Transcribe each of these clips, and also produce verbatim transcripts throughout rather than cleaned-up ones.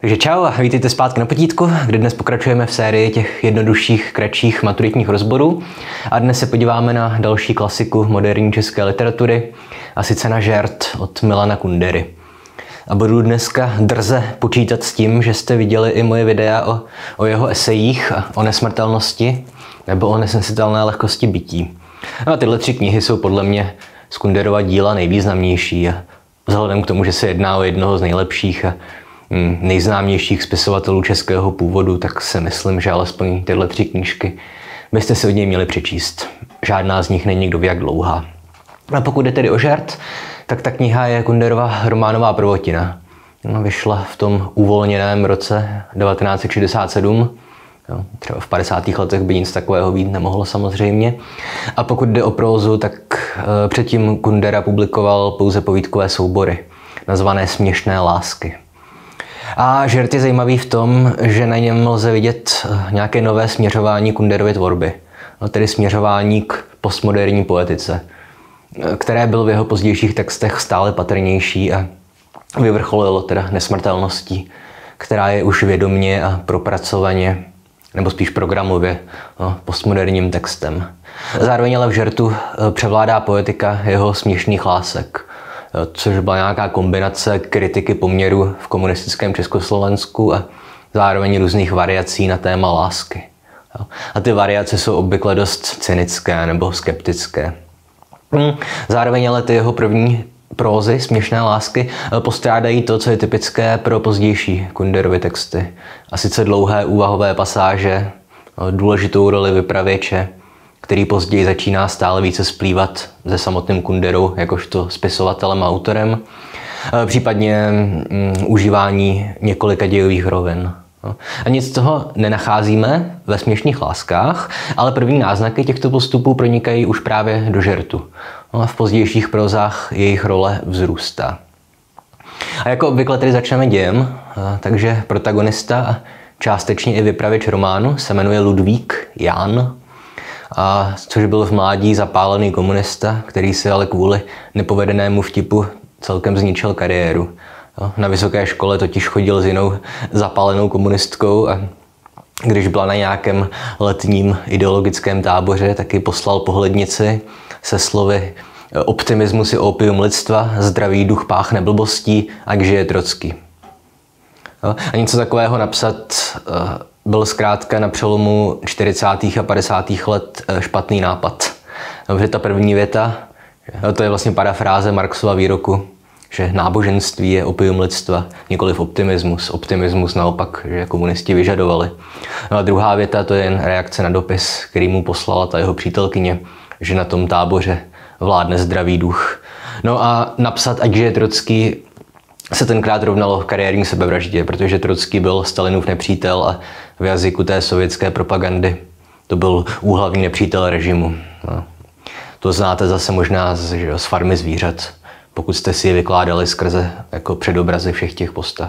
Takže čau a vítejte zpátky na potítku, kde dnes pokračujeme v sérii těch jednodušších, kratších maturitních rozborů. A dnes se podíváme na další klasiku moderní české literatury, a sice na Žert od Milana Kundery. A budu dneska drze počítat s tím, že jste viděli i moje videa o, o jeho esejích, o nesmrtelnosti nebo o nesnesitelné lehkosti bytí. No a tyhle tři knihy jsou podle mě z Kunderova díla nejvýznamnější a vzhledem k tomu, že se jedná o jednoho z nejlepších a nejznámějších spisovatelů českého původu, tak si myslím, že alespoň tyhle tři knížky byste si od něj měli přečíst. Žádná z nich není kdo ví jak dlouhá. A pokud jde tedy o Žert, tak ta kniha je Kunderova románová prvotina. Vyšla v tom uvolněném roce devatenáct set šedesát sedm. Jo, třeba v padesátých letech by nic takového být nemohlo samozřejmě. A pokud jde o prózu, tak e, předtím Kundera publikoval pouze povídkové soubory, nazvané Směšné lásky. A Žert je zajímavý v tom, že na něm lze vidět nějaké nové směřování Kunderovy tvorby, tedy směřování k postmoderní poetice, které bylo v jeho pozdějších textech stále patrnější a vyvrcholilo teda nesmrtelností, která je už vědomně a propracovaně, nebo spíš programově, no, postmoderním textem. Zároveň ale v Žertu převládá poetika jeho směšných lásek, což byla nějaká kombinace kritiky poměru v komunistickém Československu a zároveň různých variací na téma lásky. A ty variace jsou obvykle dost cynické nebo skeptické. Zároveň ale ty jeho první prózy, Směšné lásky, postrádají to, co je typické pro pozdější Kunderovy texty. A sice dlouhé úvahové pasáže, důležitou roli vypravěče, který později začíná stále více splývat se samotným Kunderou jakožto spisovatelem a autorem, případně mm, užívání několika dějových rovin. A nic z toho nenacházíme ve Směšných láskách, ale první náznaky těchto postupů pronikají už právě do Žertu. A v pozdějších prózách jejich role vzrůstá. A jako obvykle tedy začneme dějem, takže protagonista a částečně i vypravěč románu se jmenuje Ludvík Jan, a což byl v mládí zapálený komunista, který si ale kvůli nepovedenému vtipu celkem zničil kariéru. Na vysoké škole totiž chodil s jinou zapálenou komunistkou a když byla na nějakém letním ideologickém táboře, taky poslal pohlednici se slovy optimismus je opium lidstva, zdravý duch páchne blbostí, ať žije Trocký. A něco takového napsat byl zkrátka na přelomu čtyřicátých a padesátých let špatný nápad. Protože ta první věta, to je vlastně parafráze Marxova výroku, že náboženství je opium lidstva, nikoliv optimismus. Optimismus naopak, že komunisti vyžadovali. No a druhá věta, to je jen reakce na dopis, který mu poslala ta jeho přítelkyně, že na tom táboře vládne zdravý duch. No a napsat, ať žije Trocký, se tenkrát rovnalo kariérní sebevraždě, protože Trocký byl Stalinův nepřítel a v jazyku té sovětské propagandy to byl úhlavní nepřítel režimu. No. To znáte zase možná z, že, z Farmy zvířat, pokud jste si je vykládali skrze jako předobrazy všech těch postav.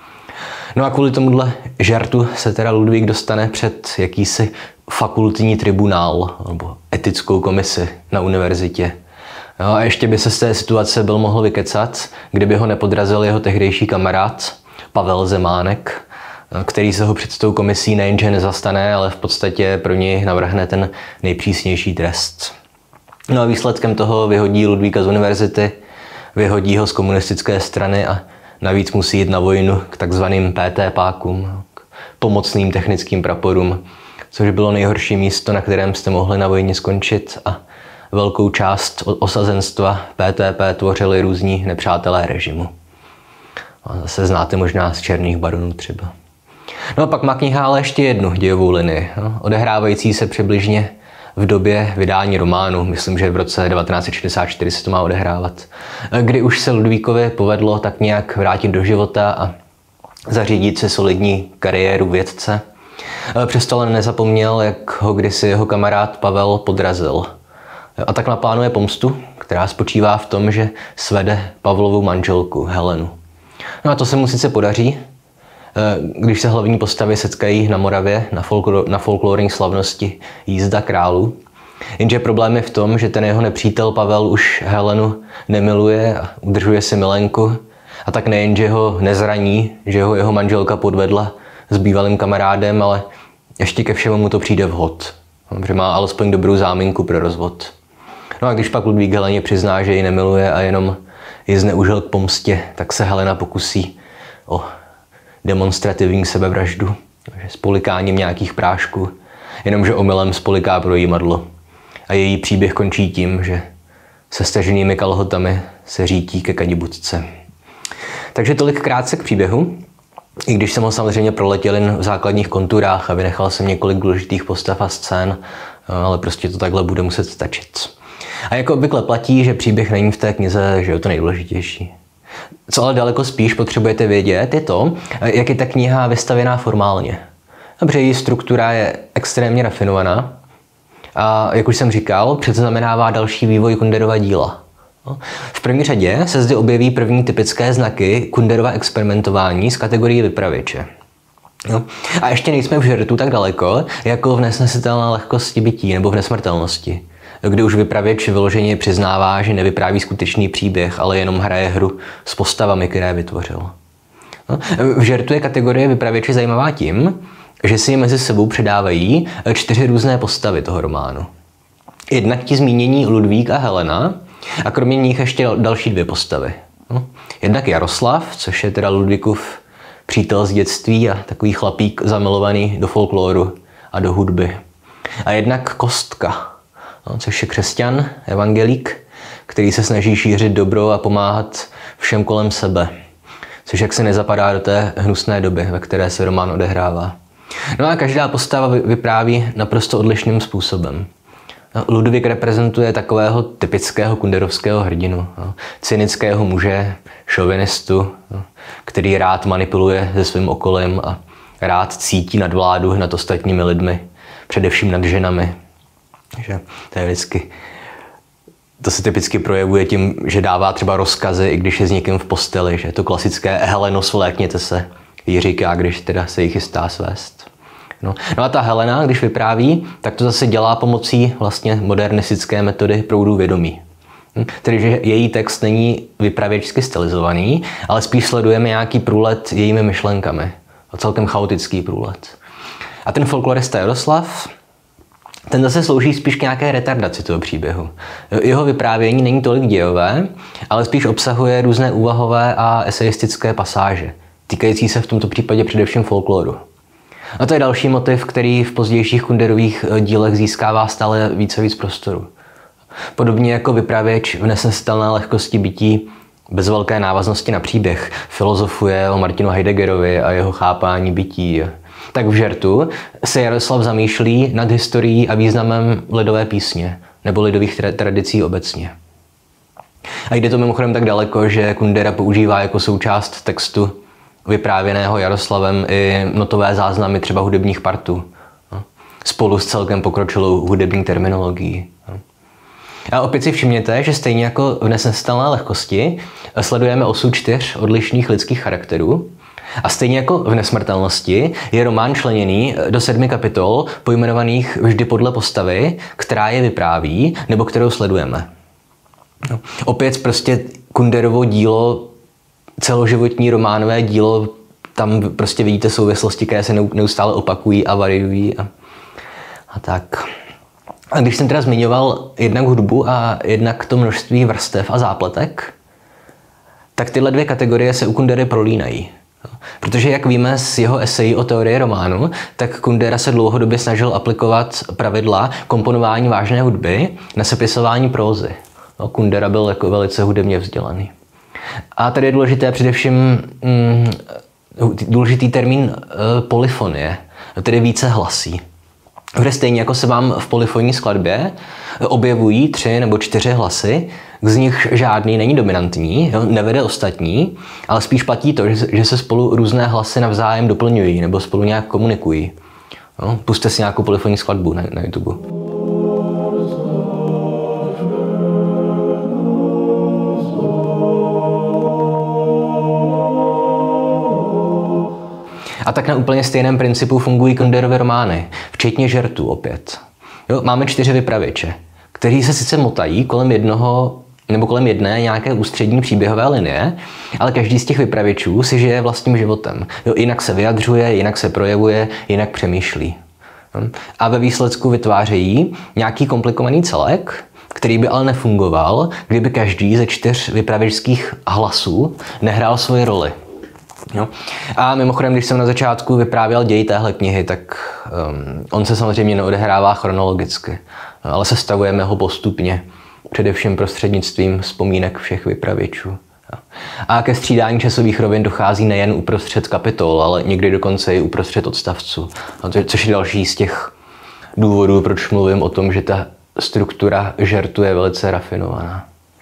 No a kvůli tomuhle Žertu se teda Ludvík dostane před jakýsi fakultní tribunál nebo etickou komisi na univerzitě. No a ještě by se z té situace byl mohl vykecat, kdyby ho nepodrazil jeho tehdejší kamarád Pavel Zemánek, který se ho před tou komisí nejenže nezastane, ale v podstatě pro něj navrhne ten nejpřísnější trest. No a výsledkem toho vyhodí Ludvíka z univerzity, vyhodí ho z komunistické strany a navíc musí jít na vojnu k takzvaným P T pákům, k pomocným technickým praporům, což bylo nejhorší místo, na kterém jste mohli na vojně skončit, a velkou část osazenstva P T P tvořili různí nepřátelé režimu. A zase znáte možná z Černých baronů třeba. No a pak má kniha ale ještě jednu dějovou linii, no, odehrávající se přibližně v době vydání románu, myslím, že v roce devatenáct set šedesát čtyři se to má odehrávat, kdy už se Ludvíkovi povedlo tak nějak vrátit do života a zařídit si solidní kariéru vědce. Přesto ale nezapomněl, jak ho kdysi jeho kamarád Pavel podrazil. A tak naplánuje pomstu, která spočívá v tom, že svede Pavlovu manželku Helenu. No a to se mu sice podaří, když se hlavní postavy setkají na Moravě na, folklor, na folklorní slavnosti Jízda králů. Jenže problém je v tom, že ten jeho nepřítel Pavel už Helenu nemiluje a udržuje si milenku A tak nejen, že ho nezraní, že ho jeho manželka podvedla s bývalým kamarádem, ale ještě ke všemu mu to přijde vhod. Že má alespoň dobrou záminku pro rozvod. No a když pak Ludvík Heleně přizná, že ji nemiluje a jenom ji zneužil k pomstě, tak se Helena pokusí o demonstrativní sebevraždu, s polikáním nějakých prášků, jenomže omylem spoliká projímadlo. A její příběh končí tím, že se staženými kalhotami se řítí ke kadibudce. Takže tolik krátce k příběhu, i když jsem ho samozřejmě proletěl jen v základních konturách a vynechal jsem několik důležitých postav a scén, ale prostě to takhle bude muset stačit. A jako obvykle platí, že příběh není v té knize, že je to nejdůležitější. Co ale daleko spíš potřebujete vědět, je to, jak je ta kniha vystavěná formálně. Dobře, její struktura je extrémně rafinovaná a, jak už jsem říkal, předznamenává další vývoj Kunderova díla. V první řadě se zde objeví první typické znaky Kunderova experimentování z kategorie vypravěče. No. A ještě nejsme v žertu tak daleko, jako v nesnesitelné lehkosti bytí nebo v nesmrtelnosti, kde už vypravěč vyloženě přiznává, že nevypráví skutečný příběh, ale jenom hraje hru s postavami, které vytvořil. No. V žertu je kategorie vypravěče zajímavá tím, že si mezi sebou předávají čtyři různé postavy toho románu. Jednak ti zmínění Ludvík a Helena, a kromě nich ještě další dvě postavy. No. Jednak Jaroslav, což je teda Ludvíkův přítel z dětství a takový chlapík zamilovaný do folkloru a do hudby. A jednak Kostka, no, což je křesťan, evangelík, který se snaží šířit dobro a pomáhat všem kolem sebe. Což jak se nezapadá do té hnusné doby, ve které se román odehrává. No a každá postava vypráví naprosto odlišným způsobem. Ludvík reprezentuje takového typického kunderovského hrdinu, no, cynického muže, šovinistu, no, který rád manipuluje se svým okolím a rád cítí nadvládu nad ostatními lidmi, především nad ženami. Že to je vždycky, to se typicky projevuje tím, že dává třeba rozkazy, i když je s někým v posteli, že to klasické Heleno, svlékněte se, jí říká, když teda se jí chystá svést. No. no a ta Helena, když vypráví, tak to zase dělá pomocí vlastně modernistické metody proudu vědomí. Hm? Tedy, že její text není vypravěčsky stylizovaný, ale spíš sledujeme nějaký průlet jejími myšlenkami. A celkem chaotický průlet. A ten folklorista Jaroslav, ten zase slouží spíš k nějaké retardaci toho příběhu. Jeho vyprávění není tolik dějové, ale spíš obsahuje různé úvahové a esejistické pasáže, týkající se v tomto případě především folkloru. A to je další motiv, který v pozdějších Kunderových dílech získává stále více víc prostoru. Podobně jako vypravěč v nesnesitelné lehkosti bytí bez velké návaznosti na příběh filozofuje o Martinu Heideggerovi a jeho chápání bytí, tak v žertu se Jaroslav zamýšlí nad historií a významem lidové písně nebo lidových tradicí obecně. A jde to mimochodem tak daleko, že Kundera používá jako součást textu vyprávěného Jaroslavem i notové záznamy třeba hudebních partů, spolu s celkem pokročilou hudební terminologií. A opět si všimněte, že stejně jako v nesnesitelné lehkosti sledujeme osud čtyř odlišných lidských charakterů a stejně jako v nesmrtelnosti je román členěný do sedmi kapitol pojmenovaných vždy podle postavy, která je vypráví nebo kterou sledujeme. No. Opět prostě Kunderovo dílo, celoživotní románové dílo, tam prostě vidíte souvislosti, které se neustále opakují a variují a, a tak. A když jsem teda zmiňoval jednak hudbu a jednak to množství vrstev a zápletek, tak tyhle dvě kategorie se u Kundery prolínají. Protože jak víme z jeho esejí o teorii románu, tak Kundera se dlouhodobě snažil aplikovat pravidla komponování vážné hudby na sepisování prózy. No, Kundera byl jako velice hudebně vzdělaný. A tady je důležité především mm, důležitý termín e, polyfonie, tedy více hlasí. Kde stejně jako se vám v polyfonní skladbě objevují tři nebo čtyři hlasy, z nich žádný není dominantní, jo, nevede ostatní, ale spíš platí to, že, že se spolu různé hlasy navzájem doplňují nebo spolu nějak komunikují. Jo, pusťte si nějakou polyfonní skladbu na, na YouTube. A tak na úplně stejném principu fungují Kunderovy romány, včetně žertu opět. Jo, máme čtyři vypravěče, kteří se sice motají kolem jednoho nebo kolem jedné nějaké ústřední příběhové linie, ale každý z těch vypravěčů si žije vlastním životem. Jo, jinak se vyjadřuje, jinak se projevuje, jinak přemýšlí. A ve výsledku vytvářejí nějaký komplikovaný celek, který by ale nefungoval, kdyby každý ze čtyř vypravěčských hlasů nehrál svoji roli. Jo. A mimochodem, když jsem na začátku vyprávěl děj téhle knihy, tak um, on se samozřejmě neodehrává chronologicky, ale sestavujeme ho postupně, především prostřednictvím vzpomínek všech vypravěčů. A ke střídání časových rovin dochází nejen uprostřed kapitol, ale někdy dokonce i uprostřed odstavců. Což je další z těch důvodů, proč mluvím o tom, že ta struktura žertu je velice rafinovaná.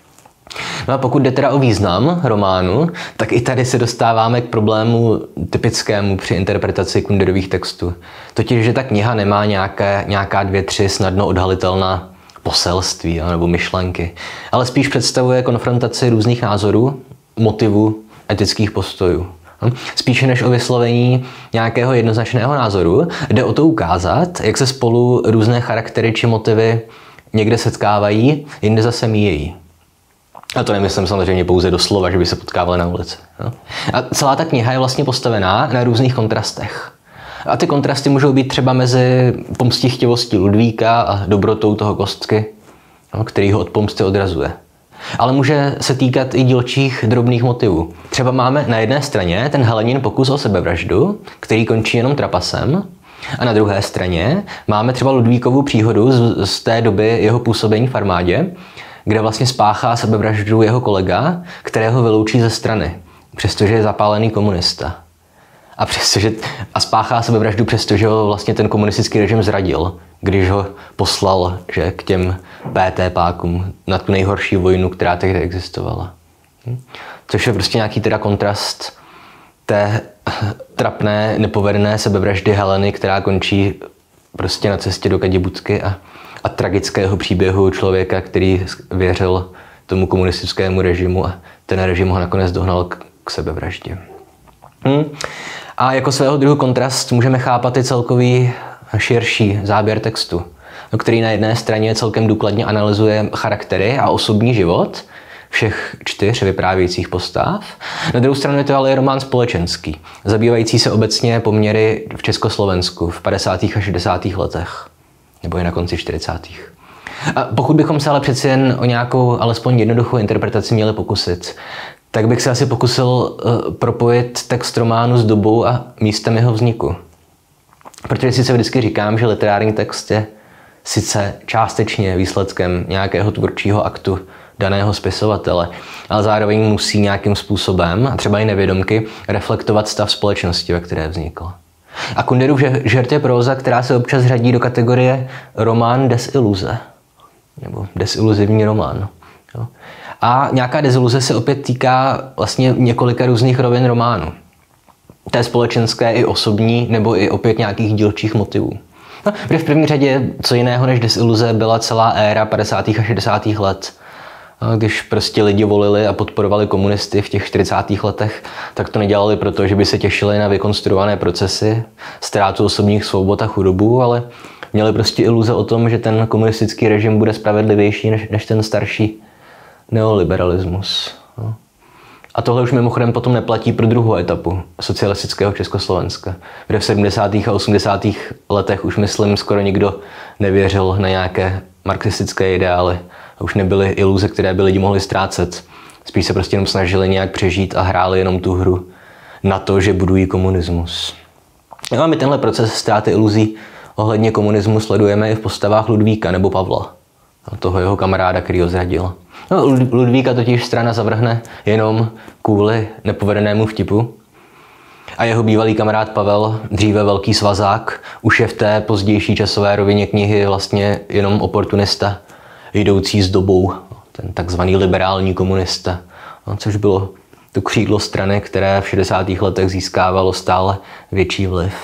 No a pokud jde teda o význam románu, tak i tady se dostáváme k problému typickému při interpretaci Kunderových textů. Totiž, že ta kniha nemá nějaké, nějaká dvě, tři snadno odhalitelná poselství nebo myšlenky, ale spíš představuje konfrontaci různých názorů, motivů, etických postojů. Spíše než o vyslovení nějakého jednoznačného názoru, jde o to ukázat, jak se spolu různé charaktery či motivy někde setkávají, jinde zase míjejí. A to nemyslím samozřejmě pouze doslova, že by se potkávali na ulici. A celá ta kniha je vlastně postavená na různých kontrastech. A ty kontrasty můžou být třeba mezi pomstichtivostí Ludvíka a dobrotou toho Kostky, který ho od pomsty odrazuje. Ale může se týkat i dílčích drobných motivů. Třeba máme na jedné straně ten Helenin pokus o sebevraždu, který končí jenom trapasem, a na druhé straně máme třeba Ludvíkovu příhodu z, z té doby jeho působení v armádě, kde vlastně spáchá sebevraždu jeho kolega, kterého vyloučí ze strany, přestože je zapálený komunista. A, přestože, a spáchá sebevraždu, přestože ho vlastně ten komunistický režim zradil, když ho poslal že, k těm P T pákům na tu nejhorší vojnu, která tehdy existovala. Hm? Což je prostě nějaký teda kontrast té trapné, nepovedené sebevraždy Heleny, která končí prostě na cestě do Kadibutky a, a tragického příběhu člověka, který věřil tomu komunistickému režimu a ten režim ho nakonec dohnal k, k sebevraždě. Hm? A jako svého druhu kontrast můžeme chápat i celkový širší záběr textu, který na jedné straně celkem důkladně analyzuje charaktery a osobní život všech čtyř vyprávějících postav. Na druhou stranu je to ale román společenský, zabývající se obecně poměry v Československu v padesátých a šedesátých letech, nebo i na konci čtyřicátých. A pokud bychom se ale přeci jen o nějakou alespoň jednoduchou interpretaci měli pokusit, tak bych se asi pokusil uh, propojit text románu s dobou a místem jeho vzniku. Protože sice vždycky říkám, že literární text je sice částečně výsledkem nějakého tvůrčího aktu daného spisovatele, ale zároveň musí nějakým způsobem, a třeba i nevědomky, reflektovat stav společnosti, ve které vznikl. A Kunderův žert je próza, která se občas řadí do kategorie román desiluze, nebo desiluzivní román. Jo. A nějaká deziluze se opět týká vlastně několika různých rovin románu. Té společenské i osobní, nebo i opět nějakých dílčích motivů. No, protože v první řadě co jiného než desiluze byla celá éra padesátých a šedesátých let. Když prostě lidi volili a podporovali komunisty v těch čtyřicátých letech, tak to nedělali proto, že by se těšili na vykonstruované procesy, ztrátu osobních svobod a chudobu, ale měli prostě iluze o tom, že ten komunistický režim bude spravedlivější než, než ten starší neoliberalismus. No. A tohle už mimochodem potom neplatí pro druhou etapu socialistického Československa, kde v sedmdesátých a osmdesátých letech už myslím skoro nikdo nevěřil na nějaké marxistické ideály. A už nebyly iluze, které by lidi mohli ztrácet. Spíš se prostě jenom snažili nějak přežít a hráli jenom tu hru na to, že budují komunismus. No a my tenhle proces ztráty iluzí ohledně komunismu sledujeme i v postavách Ludvíka nebo Pavla, toho jeho kamaráda, který ho zradil. No, Ludvíka totiž strana zavrhne jenom kvůli nepovedenému vtipu. A jeho bývalý kamarád Pavel, dříve velký svazák, už je v té pozdější časové rovině knihy vlastně jenom oportunista, jdoucí s dobou, ten takzvaný liberální komunista, no, což bylo to křídlo strany, které v šedesátých letech získávalo stále větší vliv.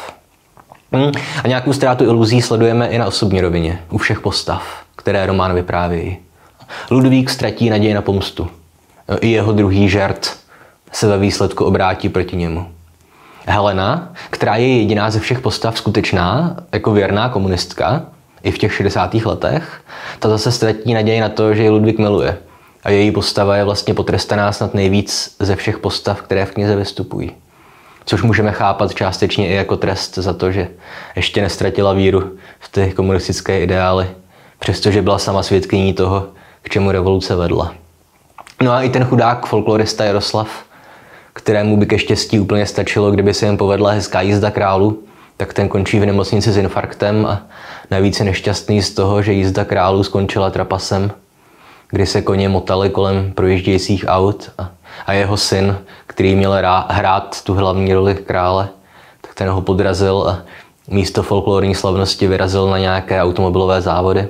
A nějakou ztrátu iluzí sledujeme i na osobní rovině, u všech postav, které román vyprávějí. Ludvík ztratí naději na pomstu. I jeho druhý žert se ve výsledku obrátí proti němu. Helena, která je jediná ze všech postav skutečná, jako věrná komunistka, i v těch šedesátých letech, ta zase ztratí naději na to, že ji Ludvík miluje. A její postava je vlastně potrestaná snad nejvíc ze všech postav, které v knize vystupují. Což můžeme chápat částečně i jako trest za to, že ještě nestratila víru v ty komunistické ideály, přestože byla sama svědkyní toho, k čemu revoluce vedla. No a i ten chudák folklorista Jaroslav, kterému by ke štěstí úplně stačilo, kdyby se jen povedla hezká jízda králu, tak ten končí v nemocnici s infarktem a navíc je nešťastný z toho, že jízda králu skončila trapasem, kdy se koně motali kolem projíždějících aut a, a jeho syn, který měl rá, hrát tu hlavní roli krále, tak ten ho podrazil a místo folklorní slavnosti vyrazil na nějaké automobilové závody.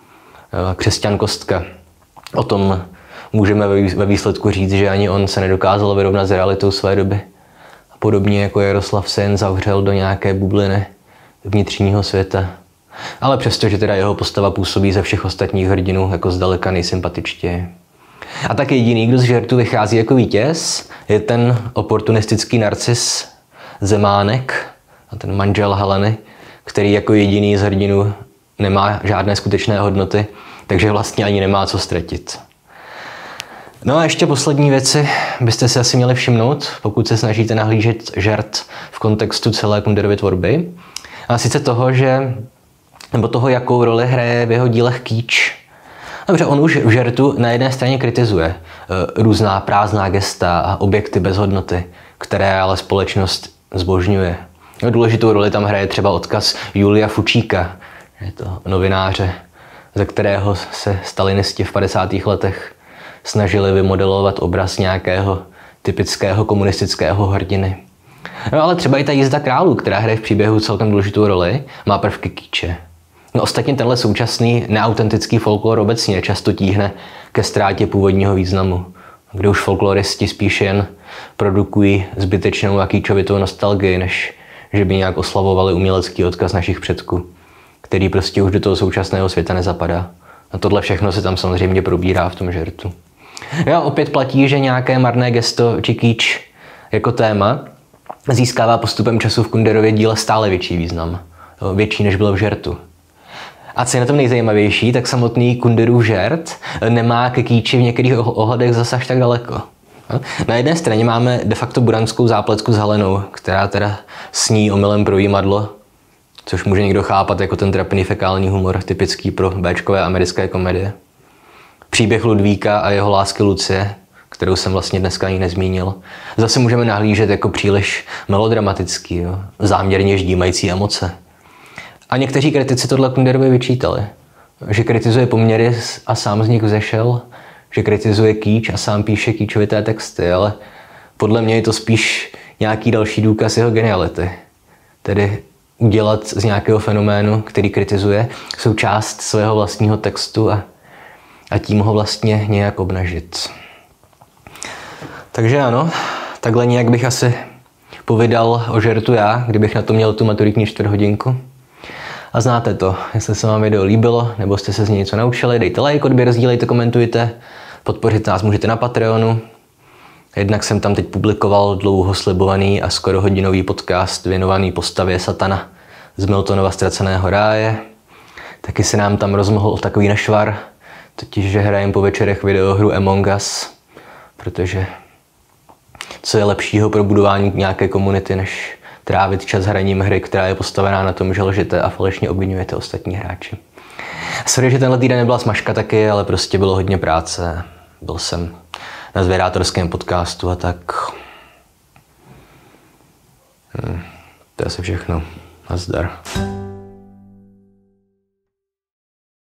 Křesťan Kostka. O tom můžeme ve výsledku říct, že ani on se nedokázal vyrovnat s realitou své doby. A podobně jako Jaroslav se jen zavřel do nějaké bubliny vnitřního světa. Ale přesto, že teda jeho postava působí ze všech ostatních hrdinů jako zdaleka nejsympatičtěji. A tak jediný, kdo z žertu vychází jako vítěz, je ten oportunistický narcis Zemánek, a ten manžel Heleny, který jako jediný z hrdinů nemá žádné skutečné hodnoty, takže vlastně ani nemá co ztratit. No a ještě poslední věci byste si asi měli všimnout, pokud se snažíte nahlížet žert v kontextu celé Kunderovy tvorby. A sice toho, že nebo toho, jakou roli hraje v jeho dílech kýč. Dobře, on už v žertu na jedné straně kritizuje uh, různá prázdná gesta a objekty bez hodnoty, které ale společnost zbožňuje. Důležitou roli tam hraje třeba odkaz Julia Fučíka, je to novináře, ze kterého se stalinisti v padesátých letech snažili vymodelovat obraz nějakého typického komunistického hrdiny. No ale třeba i ta jízda králů, která hraje v příběhu celkem důležitou roli, má prvky kýče. No ostatně tenhle současný neautentický folklor obecně často tíhne ke ztrátě původního významu, kde už folkloristi spíš jen produkují zbytečnou a kýčovitou nostalgii, než že by nějak oslavovali umělecký odkaz našich předků, který prostě už do toho současného světa nezapadá. A tohle všechno se tam samozřejmě probírá v tom žertu. Jo, opět platí, že nějaké marné gesto či kýč jako téma získává postupem času v Kunderově díle stále větší význam. Větší, než bylo v žertu. A co je na tom nejzajímavější, tak samotný Kunderův žert nemá ke kýči v některých ohledech zase až tak daleko. Na jedné straně máme de facto buranskou zápletku s Helenou, která teda sní omylem projímadlo, což může někdo chápat jako ten trapný fekální humor, typický pro béčkové americké komedie. Příběh Ludvíka a jeho lásky Lucie, kterou jsem vlastně dneska ani nezmínil, zase můžeme nahlížet jako příliš melodramatický, jo? Záměrně ždímající emoce. A někteří kritici tohle Kunderovi vyčítali, že kritizuje poměry a sám z nich vzešel, že kritizuje kýč a sám píše kýčovité texty, ale podle mě je to spíš nějaký další důkaz jeho geniality. Tedy udělat z nějakého fenoménu, který kritizuje, součást svého vlastního textu a, a tím ho vlastně nějak obnažit. Takže ano, takhle nějak bych asi povídal o žertu já, kdybych na to měl tu maturitní čtvrthodinku. A znáte to, jestli se vám video líbilo, nebo jste se z něj něco naučili, dejte like, odběr, sdílejte, komentujte, podpořit nás můžete na Patreonu. Jednak jsem tam teď publikoval dlouho slibovaný a skoro hodinový podcast věnovaný postavě Satana z Miltonova Ztraceného ráje. Taky se nám tam rozmohl takový nešvar, totiž, že hrajem po večerech videohru Among Us, protože co je lepšího pro budování nějaké komunity, než trávit čas hraním hry, která je postavená na tom, že lžete a falešně obviňujete ostatní hráči. Sorry, že tenhle týden nebyla smažka taky, ale prostě bylo hodně práce. Byl jsem na zvědátorském podcastu a tak. Hm, to je asi všechno. Nazdar.